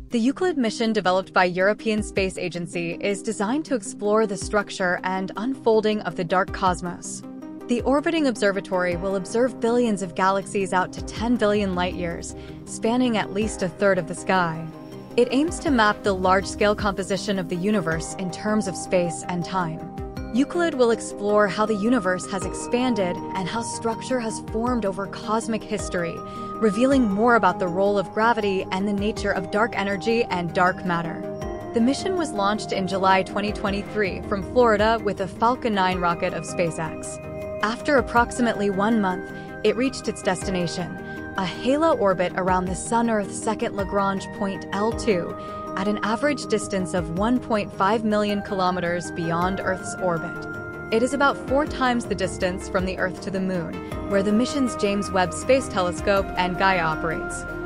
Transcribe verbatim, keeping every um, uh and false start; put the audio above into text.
The Euclid mission developed by European Space Agency is designed to explore the structure and unfolding of the dark cosmos. The orbiting observatory will observe billions of galaxies out to ten billion light-years, spanning at least a third of the sky. It aims to map the large-scale composition of the universe in terms of space and time. Euclid will explore how the universe has expanded and how structure has formed over cosmic history, revealing more about the role of gravity and the nature of dark energy and dark matter. The mission was launched in July twenty twenty-three from Florida with a Falcon nine rocket of SpaceX. After approximately one month, it reached its destination, a halo orbit around the Sun-Earth second Lagrange point L two, at an average distance of one point five million kilometers beyond Earth's orbit. It is about four times the distance from the Earth to the Moon, where the mission's James Webb Space Telescope and Gaia operates.